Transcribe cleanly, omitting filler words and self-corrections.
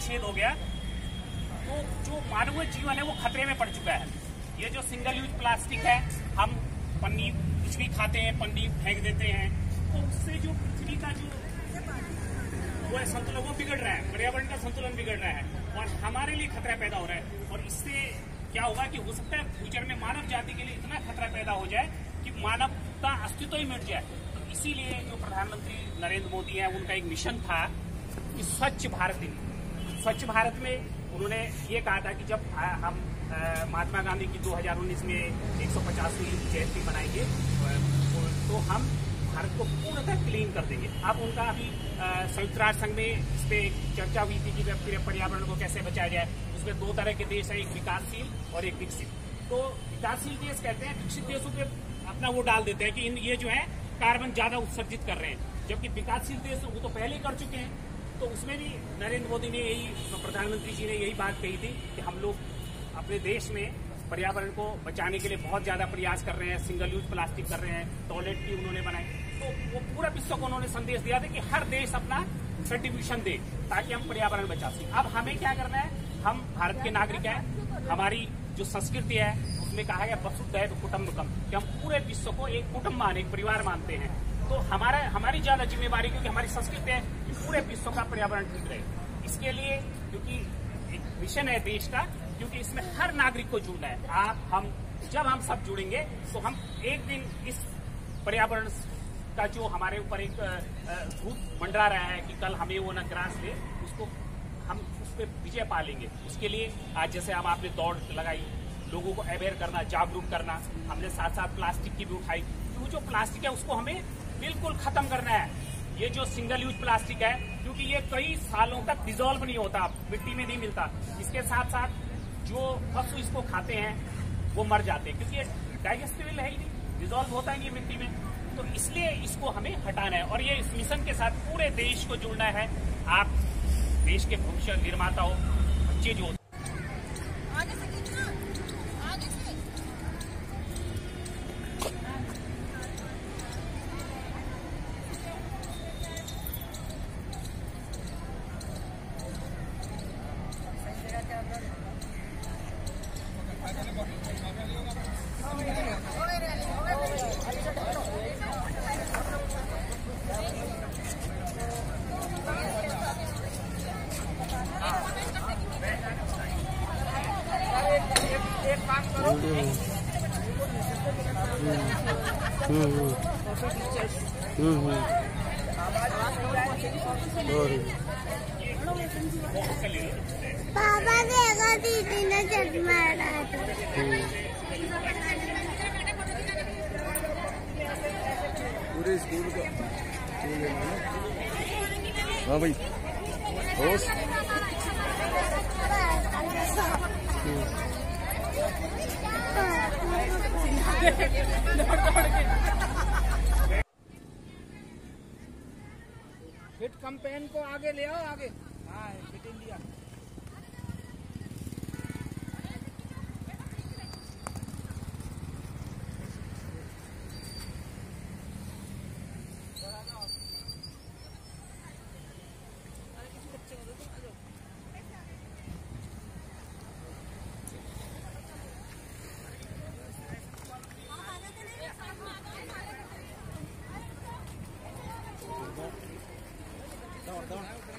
छेद हो गया तो जो मानवीय जीवन है वो खतरे में पड़ चुका है। ये जो सिंगल यूज प्लास्टिक है, हम पन्नी कुछ भी खाते हैं, पन्नी फेंक देते हैं, तो उससे जो पृथ्वी का जो वो है संतुलन वो बिगड़ रहा है, पर्यावरण का संतुलन बिगड़ रहा है और हमारे लिए खतरा पैदा हो रहा है। और इससे क्या होगा कि हो सकता है फ्यूचर में मानव जाति के लिए इतना खतरा पैदा हो जाए कि मानव का अस्तित्व ही मिट जाए। तो इसीलिए जो प्रधानमंत्री नरेंद्र मोदी हैं, उनका एक मिशन था कि स्वच्छ भारत दिन। स्वच्छ भारत में उन्होंने ये कहा था कि जब हम महात्मा गांधी की 2019 में 150वीं जयंती मनाएंगे तो हम भारत को पूर्णतः क्लीन कर देंगे। अब उनका अभी संयुक्त राष्ट्र संघ में इस पे चर्चा हुई थी कि पर्यावरण को कैसे बचाया जाए। उसमें दो तरह के देश हैं, एक विकासशील और एक विकसित। तो विकासशील देश कहते हैं विकसित देशों पे अपना वो डाल देते हैं कि ये जो है कार्बन ज्यादा उत्सर्जित कर रहे हैं, जबकि विकासशील देश वो तो पहले ही कर चुके हैं। तो उसमें भी नरेंद्र मोदी ने यही, प्रधानमंत्री जी ने यही बात कही थी कि हम लोग अपने देश में पर्यावरण को बचाने के लिए बहुत ज्यादा प्रयास कर रहे हैं, सिंगल यूज प्लास्टिक कर रहे हैं, टॉयलेट भी उन्होंने बनाए। तो वो पूरा विश्व को उन्होंने संदेश दिया था कि हर देश अपना कंट्रीब्यूशन दे ताकि हम पर्यावरण बचा सकें। अब हमें क्या करना है, हम भारत के नागरिक हैं, हमारी जो संस्कृति है उसमें कहा गया वसुधैव कुटुम्बकम, कि हम पूरे विश्व को एक कुटुंब माने, एक परिवार मानते हैं। तो हमारी ज्यादा जिम्मेवारी, क्योंकि हमारी संस्कृति है कि पूरे विश्व का पर्यावरण ठीक रहे। इसके लिए क्योंकि एक मिशन है देश का, क्योंकि इसमें हर नागरिक को जुड़ना है। जब हम सब जुड़ेंगे तो हम एक दिन इस पर्यावरण का जो हमारे ऊपर एक भूत मंडरा रहा है कि कल हमें वो न ग्रास ले, उसको हम उस पर विजय पा लेंगे। उसके लिए आज जैसे हम आपने दौड़ लगाई, लोगों को अवेयर करना, जागरूक करना, हमने साथ साथ प्लास्टिक की भी उठाई। तो जो प्लास्टिक है उसको हमें बिल्कुल खत्म करना है। ये जो सिंगल यूज प्लास्टिक है, क्योंकि ये कई सालों तक डिजोल्व नहीं होता, मिट्टी में नहीं मिलता। इसके साथ साथ जो पशु इसको खाते हैं वो मर जाते हैं, क्योंकि ये डाइजेस्टिबल है ही नहीं, डिजोल्व होता ही नहीं मिट्टी में। तो इसलिए इसको हमें हटाना है और ये इस मिशन के साथ पूरे देश को जुड़ना है। आप देश के भविष्य निर्माता हो, बच्चे जो पापा देखो दीदी ने चट मारा पूरे स्कूल का। हाँ भाई होश। फिट कैंपेन को आगे ले आओ, आगे। हाँ, फिट इंडिया। दौड़